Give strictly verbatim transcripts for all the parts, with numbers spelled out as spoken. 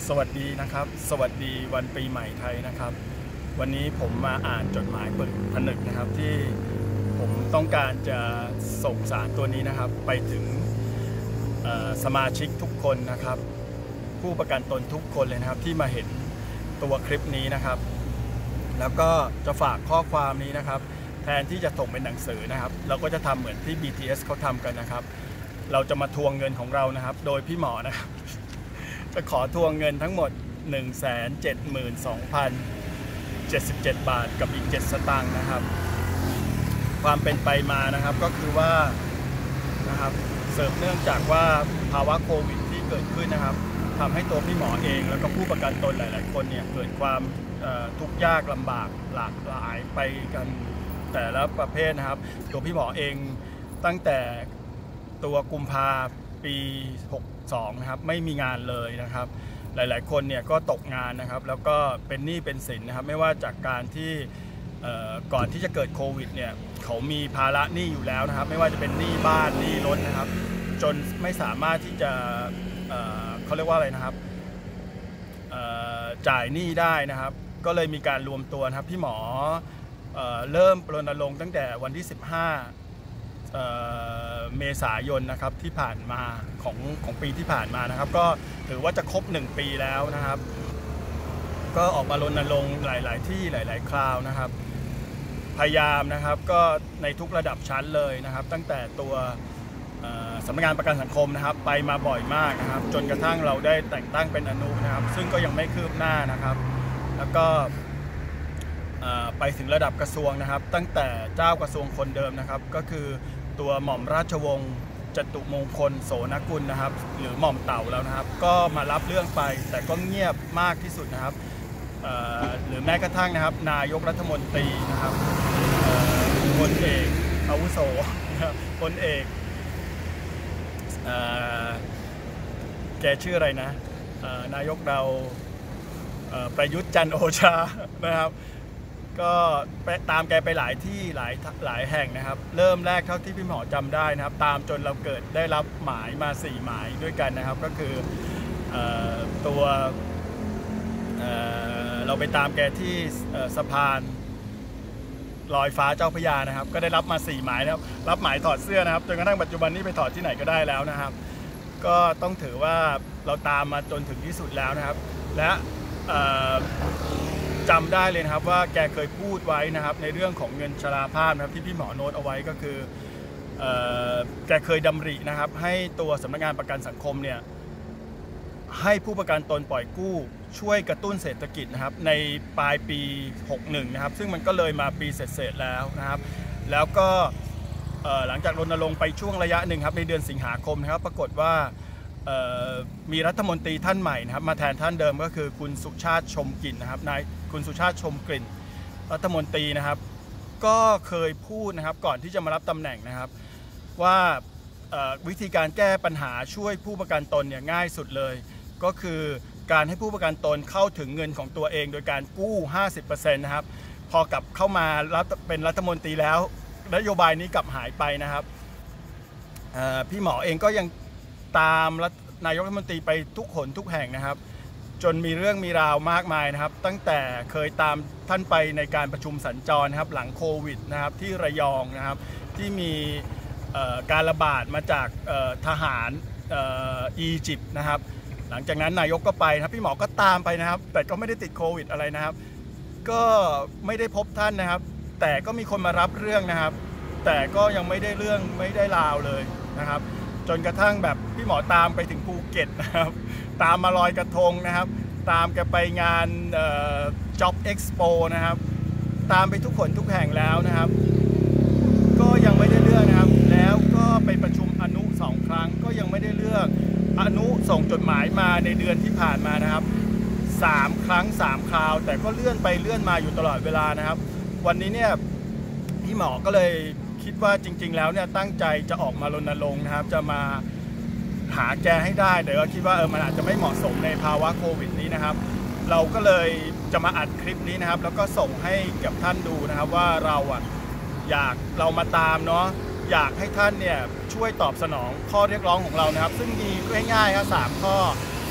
สวัสดีนะครับสวัสดีวันปีใหม่ไทยนะครับวันนี้ผมมาอ่านจดหมายเปิดผนึกนะครับที่ผมต้องการจะส่งสารตัวนี้นะครับไปถึงสมาชิกทุกคนนะครับผู้ประกันตนทุกคนเลยนะครับที่มาเห็นตัวคลิปนี้นะครับแล้วก็จะฝากข้อความนี้นะครับแทนที่จะส่งเป็นหนังสือนะครับเราก็จะทำเหมือนที่ บี ที เอส เขาทำกันนะครับเราจะมาทวงเงินของเรานะครับโดยพี่หมอนะครับจะขอทวงเงินทั้งหมด หนึ่งแสนเจ็ดหมื่นสองพันเจ็ดสิบเจ็ด บาทกับอีกเจ็ดสตางค์นะครับความเป็นไปมานะครับก็คือว่านะครับเสริมเนื่องจากว่าภาวะโควิดที่เกิดขึ้นนะครับทำให้ตัวพี่หมอเองแล้วก็ผู้ประกันตนหลายๆคนเนี่ยเกิดความทุกข์ยากลำบากหลากหลายไปกันแต่ละประเภทนะครับตัวพี่หมอเองตั้งแต่ตัวกุมภาปีหกสองนะครับไม่มีงานเลยนะครับหลายๆคนเนี่ยก็ตกงานนะครับแล้วก็เป็นหนี้เป็นสินนะครับไม่ว่าจากการที่ก่อนที่จะเกิดโควิดเนี่ยเขามีภาระหนี้อยู่แล้วนะครับไม่ว่าจะเป็นหนี้บ้านหนี้รถนะครับจนไม่สามารถที่จะเขาเรียกว่าอะไรนะครับจ่ายหนี้ได้นะครับก็เลยมีการรวมตัวนะครับพี่หมอเริ่มรณรงค์ตั้งแต่วันที่สิบห้าเมษายนนะครับที่ผ่านมาของของปีที่ผ่านมานะครับก็ถือว่าจะครบหนึ่งปีแล้วนะครับก็ออกมารณรงค์หลายๆที่หลายๆคราวนะครับพยายามนะครับก็ในทุกระดับชั้นเลยนะครับตั้งแต่ตัวสำนักงานประกันสังคมนะครับไปมาบ่อยมากนะครับจนกระทั่งเราได้แต่งตั้งเป็นอนุนะครับซึ่งก็ยังไม่คืบหน้านะครับแล้วก็ไปถึงระดับกระทรวงนะครับตั้งแต่เจ้ากระทรวงคนเดิมนะครับก็คือตัวหม่อมราชวงศ์จตุมงคลโสนกุลนะครับหรือหม่อมเต่าแล้วนะครับก็มารับเรื่องไปแต่ก็เงียบมากที่สุดนะครับหรือแม้กระทั่งนะครับนายกรัฐมนตรีนะครับพลเอกอาวุโสพลเอกแกชื่ออะไรนะนายกเราประยุทธ์จันทร์โอชานะครับก็ตามแกไปหลายที่หลายหลายแห่งนะครับเริ่มแรกเท่าที่พี่หมอจำได้นะครับตามจนเราเกิดได้รับหมายมาสี่หมายด้วยกันนะครับก็คือตัวเราไปตามแกที่สะพานลอยฟ้าเจ้าพระยานะครับก็ได้รับมาสี่หมายนะครับรับหมายถอดเสื้อนะครับจนกระทั่งปัจจุบันนี้ไปถอดที่ไหนก็ได้แล้วนะครับก็ต้องถือว่าเราตามมาจนถึงที่สุดแล้วนะครับและจำได้เลยนะครับว่าแกเคยพูดไว้นะครับในเรื่องของเงินชราภาพนะครับที่พี่หมอโน้ตเอาไว้ก็คือแกเคยดำรินะครับให้ตัวสำนักงานประกันสังคมเนี่ยให้ผู้ประกันตนปล่อยกู้ช่วยกระตุ้นเศรษฐกิจนะครับในปลายปีหกสิบเอ็ดนะครับซึ่งมันก็เลยมาปีเศษๆแล้วนะครับแล้วก็หลังจากรณรงค์ไปช่วงระยะหนึ่งครับในเดือนสิงหาคมนะครับปรากฏว่ามีรัฐมนตรีท่านใหม่นะครับมาแทนท่านเดิมก็คือคุณสุชาติชมกลิ่นนะครับนายคุณสุชาติชมกลิ่นรัฐมนตรีนะครับก็เคยพูดนะครับก่อนที่จะมารับตำแหน่งนะครับว่าวิธีการแก้ปัญหาช่วยผู้ประกันตนเนี่ยง่ายสุดเลยก็คือการให้ผู้ประกันตนเข้าถึงเงินของตัวเองโดยการกู้ ห้าสิบเปอร์เซ็นต์ นะครับพอกลับเข้ามารับเป็นรัฐมนตรีแล้วนโยบายนี้กลับหายไปนะครับพี่หมอเองก็ยังตามนายกรัฐมนตรีไปทุกหนทุกแห่งนะครับจนมีเรื่องมีราวมากมายนะครับตั้งแต่เคยตามท่านไปในการประชุมสัญจรนะครับหลังโควิดนะครับที่ระยองนะครับที่มีการระบาดมาจากทหารอียิปต์นะครับหลังจากนั้นนายกก็ไปนะครับพี่หมอก็ตามไปนะครับแต่ก็ไม่ได้ติดโควิดอะไรนะครับก็ไม่ได้พบท่านนะครับแต่ก็มีคนมารับเรื่องนะครับแต่ก็ยังไม่ได้เรื่องไม่ได้ราวเลยนะครับจนกระทั่งแบบพี่หมอตามไปถึงภูเก็ตนะครับตามมาลอยกระทงนะครับตามแกไปงาน Job Expo นะครับตามไปทุกคนทุกแห่งแล้วนะครับก็ยังไม่ได้เรื่องนะครับแล้วก็ไปประชุมอนุสองครั้งก็ยังไม่ได้เรื่องอนุส่งจดหมายมาในเดือนที่ผ่านมานะครับสามครั้งสามคราวแต่ก็เลื่อนไปเลื่อนมาอยู่ตลอดเวลานะครับวันนี้เนี่ยพี่หมอก็เลยคิดว่าจริงๆแล้วเนี่ยตั้งใจจะออกมารณรงค์นะครับจะมาหาแกให้ได้แต่ก็คิดว่าเออมันอาจจะไม่เหมาะสมในภาวะโควิดนี้นะครับเราก็เลยจะมาอัดคลิปนี้นะครับแล้วก็ส่งให้กับท่านดูนะครับว่าเราอ่ะอยากเรามาตามเนาะอยากให้ท่านเนี่ยช่วยตอบสนองข้อเรียกร้องของเรานะครับซึ่งมีง่ายๆครับสามข้อ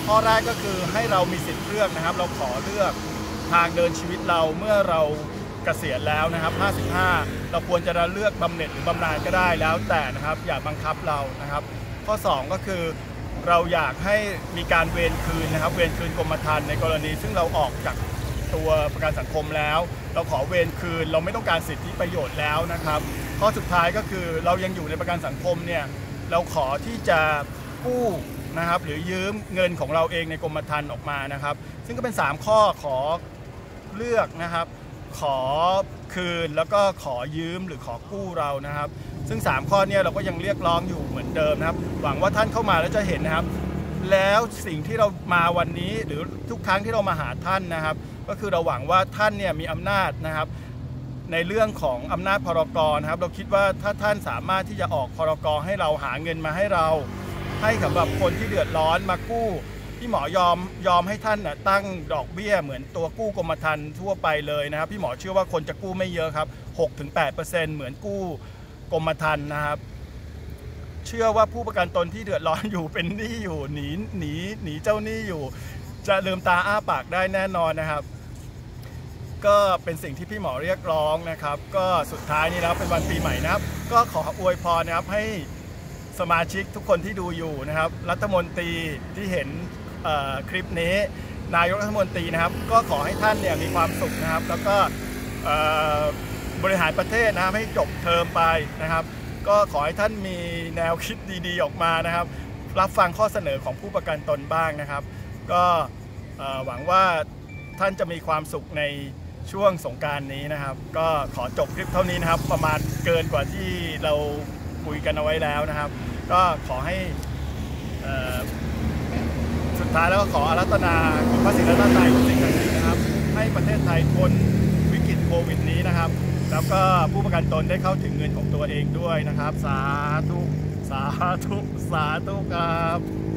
ข้อแรกก็คือให้เรามีสิทธิ์เลือกนะครับเราขอเลือกทางเดินชีวิตเราเมื่อเราเกษียณแล้วนะครับห้าสิบห้าเราควรจะเลือกบำเหน็จหรือบำนาญก็ได้แล้วแต่นะครับอย่าบังคับเรานะครับข้อสองก็คือเราอยากให้มีการเวรคืนนะครับเวรคืนกรมธรรม์ในกรณีซึ่งเราออกจากตัวประกันสังคมแล้วเราขอเวรคืนเราไม่ต้องการสิทธิประโยชน์แล้วนะครับข้อสุดท้ายก็คือเรายังอยู่ในประกันสังคมเนี่ยเราขอที่จะกู้นะครับหรือยืมเงินของเราเองในกรมธรรม์ออกมานะครับซึ่งก็เป็นสามข้อขอเลือกนะครับขอคืนแล้วก็ขอยืมหรือขอกู้เรานะครับซึ่งสามข้อนี้เราก็ยังเรียกร้องอยู่เหมือนเดิมนะครับหวังว่าท่านเข้ามาแล้วจะเห็นนะครับแล้วสิ่งที่เรามาวันนี้หรือทุกครั้งที่เรามาหาท่านนะครับก็คือเราหวังว่าท่านเนี่ยมีอำนาจนะครับในเรื่องของอำนาจพรกนะครับเราคิดว่าถ้าท่านสามารถที่จะออกพรกให้เราหาเงินมาให้เราให้สำหรับคนที่เดือดร้อนมากู้พี่หมอยอมยอมให้ท่านนะตั้งดอกเบี้ยเหมือนตัวกู้กรมธรรม์ทั่วไปเลยนะครับพี่หมอเชื่อว่าคนจะกู้ไม่เยอะครับ หกถึงแปดเปอร์เซ็นต์ เหมือนกู้กรมธรรม์นะครับเชื่อว่าผู้ประกันตนที่เดือดร้อนอยู่เป็นหนี้อยู่หนีหนีหนีเจ้าหนี้อยู่จะลืมตาอ้าปากได้แน่นอนนะครับก็เป็นสิ่งที่พี่หมอเรียกร้องนะครับก็สุดท้ายนี้แล้วเป็นวันปีใหม่นะครับก็ขออวยพรนะครับให้สมาชิกทุกคนที่ดูอยู่นะครับรัฐมนตรีที่เห็นคลิปนี้นายกรัฐมนตรีนะครับก็ขอให้ท่านเนี่ยมีความสุขนะครับแล้วก็บริหารประเทศนะครับให้จบเทอมไปนะครับก็ขอให้ท่านมีแนวคิดดีๆออกมานะครับรับฟังข้อเสนอของผู้ประกันตนบ้างนะครับก็หวังว่าท่านจะมีความสุขในช่วงสงกรานต์นี้นะครับก็ขอจบคลิปเท่านี้นะครับประมาณเกินกว่าที่เราคุยกันเอาไว้แล้วนะครับก็ขอให้สุดท้ายแล้วก็ขออาราธนาคุณพระศรีรัตนตรัยคุณสิ่งศักดิ์สิทธิ์นะครับให้ประเทศไทยพ้นวิกฤตโควิดนี้นะครับแล้วก็ผู้ประกันตนได้เข้าถึงเงินของตัวเองด้วยนะครับสาธุสาธุสาธุครับ